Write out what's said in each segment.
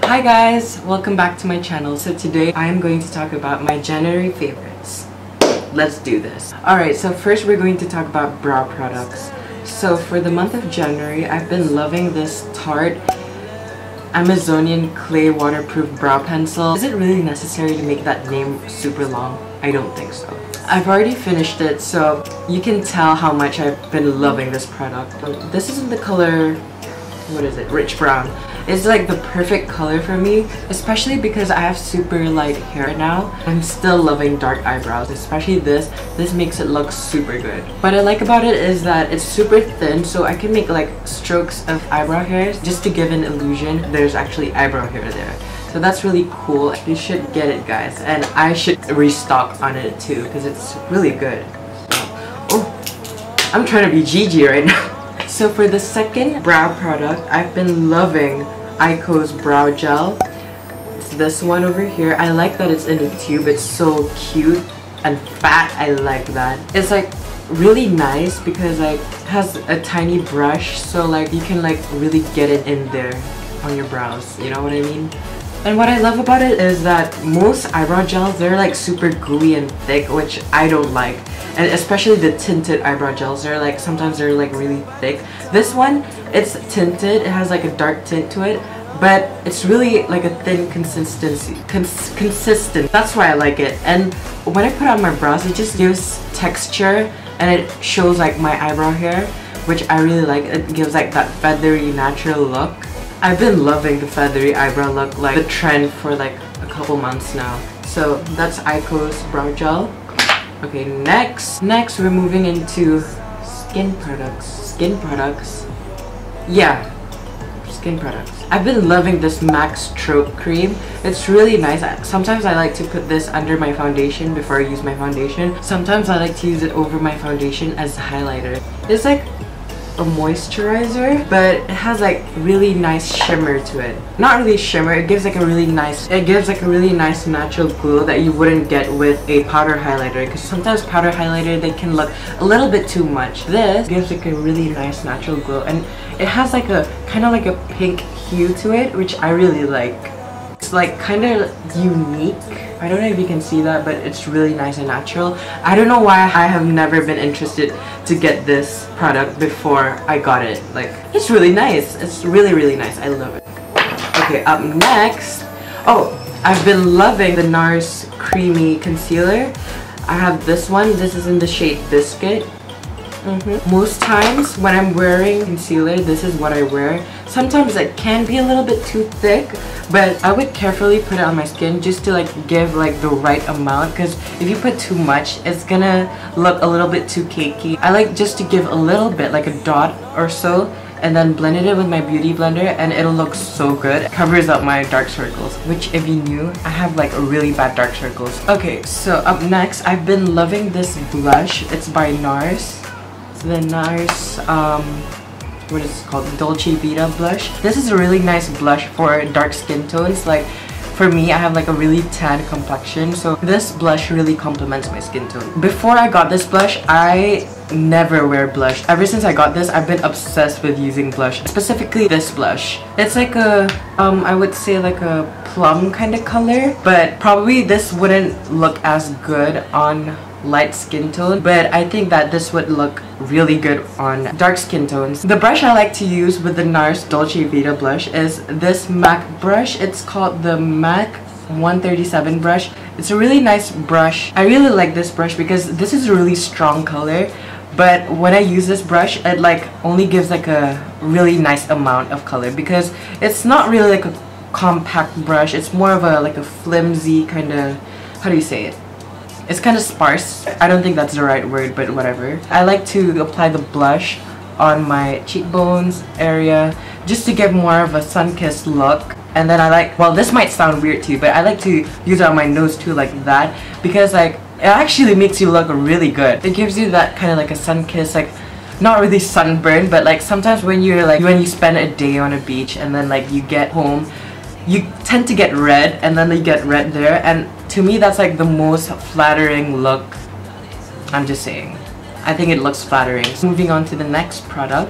Hi guys, welcome back to my channel. So today I am going to talk about my January favorites. Let's do this. Alright, so first we're going to talk about brow products. So for the month of January, I've been loving this Tarte Amazonian Clay Waterproof Brow Pencil. Is it really necessary to make that name super long? I don't think so. I've already finished it, so you can tell how much I've been loving this product. This is in the color, what is it? Rich brown. It's like the perfect color for me, especially because I have super light hair now. I'm still loving dark eyebrows, especially this. This makes it look super good. What I like about it is that it's super thin, so I can make like strokes of eyebrow hairs just to give an illusion there's actually eyebrow hair there. So that's really cool. You should get it, guys, and I should restock on it too because it's really good. Oh, I'm trying to be Gigi right now. So for the second brow product, I've been loving Ico's brow gel. It's this one over here. I like that it's in a tube. It's so cute and fat. I like that. It's like really nice because like it has a tiny brush, so like you can like really get it in there on your brows. You know what I mean? And what I love about it is that most eyebrow gels, they're like super gooey and thick, which I don't like. And especially the tinted eyebrow gels, they're like, sometimes they're like really thick. This one, it's tinted, it has like a dark tint to it, but it's really like a thin consistency. Consistent. That's why I like it. And when I put on my brows, it just gives texture and it shows like my eyebrow hair, which I really like. It gives like that feathery, natural look. I've been loving the feathery eyebrow look, like the trend for like a couple months now. So that's Ico's brow gel. Okay, next we're moving into skin products. Yeah, skin products. I've been loving this MAC Stroke Cream. It's really nice. Sometimes I like to put this under my foundation before I use my foundation. Sometimes I like to use it over my foundation as a highlighter. It's like a moisturizer, but it has like really nice shimmer to it. Not really shimmer, it gives like a really nice natural glow that you wouldn't get with a powder highlighter, because sometimes powder highlighter, they can look a little bit too much. This gives like a really nice natural glow, and it has like a kind of like a pink hue to it, which I really like. It's like kind of unique. I don't know if you can see that, but it's really nice and natural. I don't know why I have never been interested to get this product before I got it. Like, it's really nice. It's really nice. I love it. Okay, up next. Oh, I've been loving the NARS Creamy Concealer. I have this one. This is in the shade Biscuit. Most times when I'm wearing concealer, this is what I wear. Sometimes it can be a little bit too thick, but I would carefully put it on my skin just to like give like the right amount, because if you put too much, it's gonna look a little bit too cakey. I like just to give a little bit, like a dot or so, and then blend it in with my beauty blender, and it'll look so good. It covers up my dark circles, which if you knew, I have like really bad dark circles. Okay, so up next, I've been loving this blush. It's by NARS. The NARS, what is it called? Dolce Vita blush. This is a really nice blush for dark skin tones. Like, for me, I have like a really tan complexion, so this blush really complements my skin tone. Before I got this blush, I never wear blush. Ever since I got this, I've been obsessed with using blush. Specifically this blush. It's like a, I would say like a plum kind of color, but probably this wouldn't look as good on light skin tone, but I think that this would look really good on dark skin tones. The brush I like to use with the NARS Dolce Vita blush is this MAC brush. It's called the MAC 137 brush. It's a really nice brush. I really like this brush because this is a really strong color, but when I use this brush, it like only gives like a really nice amount of color, because it's not really like a compact brush. It's more of a like a flimsy kind of, how do you say it? It's kind of sparse. I don't think that's the right word, but whatever. I like to apply the blush on my cheekbones area just to give more of a sun-kissed look. And then I like, well, this might sound weird to you, but I like to use it on my nose too, like that, because like it actually makes you look really good. It gives you that kind of like a sun-kissed, like not really sunburn, but like sometimes when you're like, when you spend a day on a beach and then like you get home, you tend to get red, and then you get red there, and to me that's like the most flattering look. I'm just saying, I think it looks flattering. Moving on to the next product.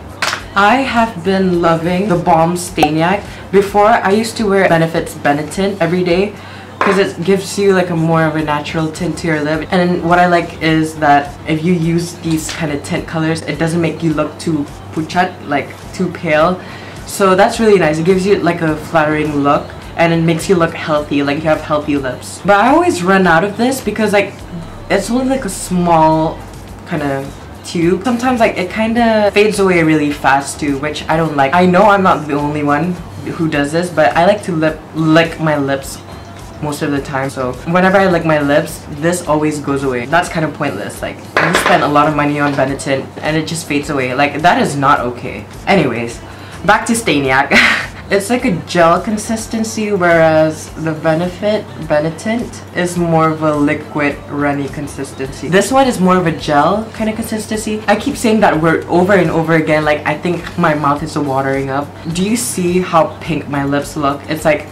I have been loving the Balm Staniac. Before, I used to wear Benefit's Benetint every day because it gives you like a more of a natural tint to your lip. And what I like is that if you use these kind of tint colors, it doesn't make you look too puchat, like too pale. So that's really nice. It gives you like a flattering look and it makes you look healthy, like you have healthy lips. But I always run out of this because like it's only like a small kind of tube. Sometimes like it kind of fades away really fast too, which I don't like. I know I'm not the only one who does this, but I like to lick my lips most of the time. So whenever I lick my lips, this always goes away. That's kind of pointless. Like you spend a lot of money on Benetint and it just fades away. Like that is not okay. Anyways, back to Staniac. It's like a gel consistency, whereas the Benetint is more of a liquid runny consistency. This one is more of a gel kind of consistency. I keep saying that word over and over again, like I think my mouth is watering up. Do you see how pink my lips look? It's like,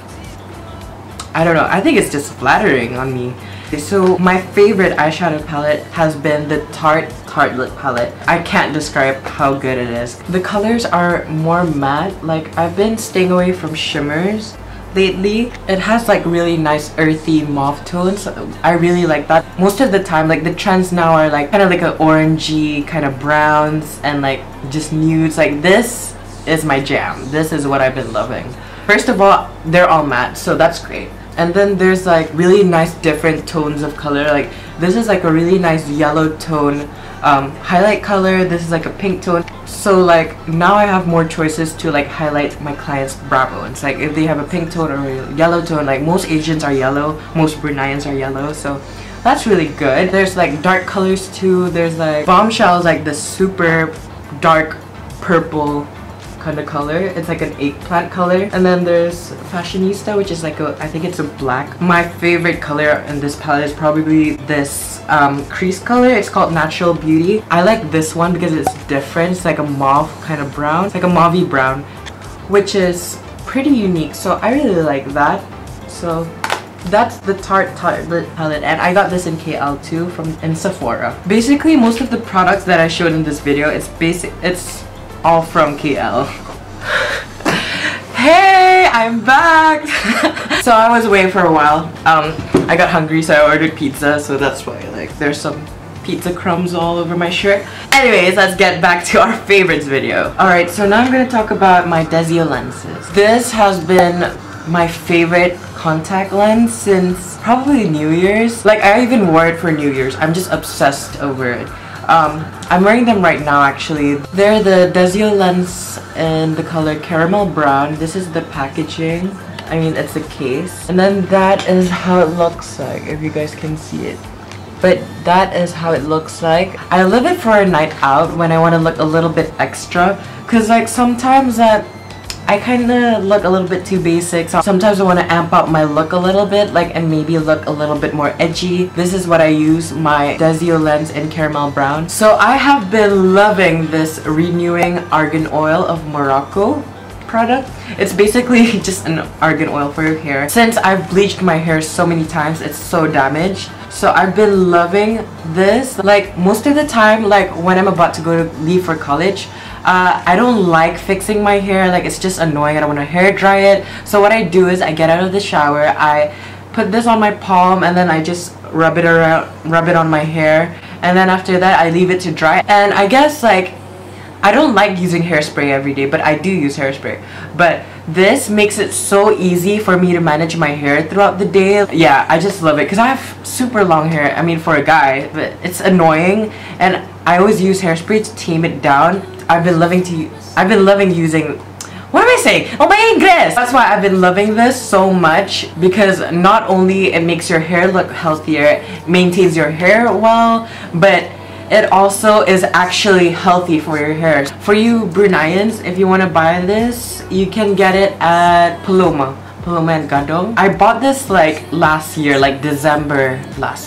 I don't know, I think it's just flattering on me. So my favorite eyeshadow palette has been the Tarte Lip palette. I can't describe how good it is. The colors are more matte. Like I've been staying away from shimmers lately. It has like really nice earthy mauve tones. I really like that. Most of the time, like the trends now are like kind of like an orangey kind of browns and like just nudes. Like this is my jam. This is what I've been loving. First of all, they're all matte, so that's great. And then there's like really nice different tones of color. Like this is like a really nice yellow tone highlight color. This is like a pink tone. So like now I have more choices to like highlight my clients' brow bones. Like if they have a pink tone or a yellow tone, like most Asians are yellow, most Bruneians are yellow. So that's really good. There's like dark colors too. There's like Bombshell is like the super dark purple kind of color. It's like an eggplant color. And then there's Fashionista, which is like I think it's a black. My favorite color in this palette is probably this crease color. It's called Natural Beauty. I like this one because it's different. It's like a mauve kind of brown. It's like a mauvey brown, which is pretty unique. So I really like that. So that's the Tarte Lip palette, and I got this in KL too in Sephora. Basically, most of the products that I showed in this video, it's all from KL. Hey, I'm back! So I was away for a while. I got hungry, so I ordered pizza, so that's why like there's some pizza crumbs all over my shirt. Anyways, let's get back to our favorites video. Alright, so now I'm gonna talk about my Desio lenses. This has been my favorite contact lens since probably New Year's. Like I even wore it for New Year's. I'm just obsessed over it. I'm wearing them right now actually. They're the Desio lens in the color caramel brown. This is the packaging. I mean, it's a case. And then that is how it looks like, if you guys can see it. But that is how it looks like. I love it for a night out when I want to look a little bit extra. Cause like sometimes I kind of look a little bit too basic. So sometimes I want to amp up my look a little bit, like, and maybe look a little bit more edgy. This is what I use my Desio lens in caramel brown. So I have been loving this Renewing Argan Oil of Morocco product. It's basically just an argan oil for your hair. Since I've bleached my hair so many times, it's so damaged. So I've been loving this. Like most of the time, like when I'm about to leave for college, I don't like fixing my hair. Like it's just annoying. I don't want to hair dry it. So what I do is I get out of the shower, I put this on my palm, and then I just rub it on my hair, and then after that I leave it to dry. And I guess like I don't like using hairspray every day, but I do use hairspray. But this makes it so easy for me to manage my hair throughout the day. Yeah, I just love it because I have super long hair. I mean, for a guy, but it's annoying, and I always use hairspray to tame it down. I've been loving using, what am I saying? Oh, my English! That's why I've been loving this so much, because not only it makes your hair look healthier, maintains your hair well, but it also is actually healthy for your hair. For you Bruneians, if you want to buy this, you can get it at Paloma and Gadong. I bought this like last year, like January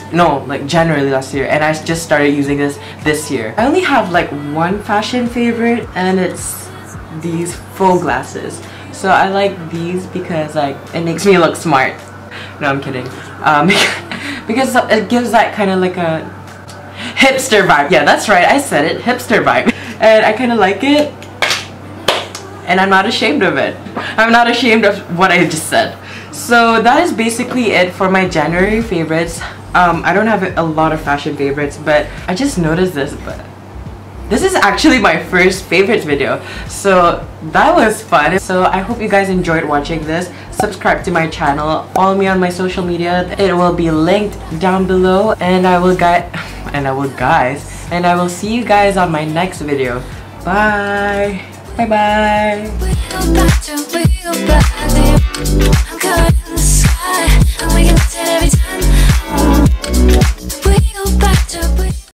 last year, and I just started using this year. I only have like one fashion favorite, and it's these faux glasses. So I like these because like it makes me look smart. No, I'm kidding. Because it gives that kind of like a hipster vibe. Yeah, that's right, I said it, hipster vibe. And I kind of like it. and I'm not ashamed of it. I'm not ashamed of what I just said. So that is basically it for my January favorites. I don't have a lot of fashion favorites, but I just noticed this, but this is actually my first favorites video, so that was fun. So I hope you guys enjoyed watching this. Subscribe to my channel, follow me on my social media, it will be linked down below, and I will see you guys on my next video. Bye bye.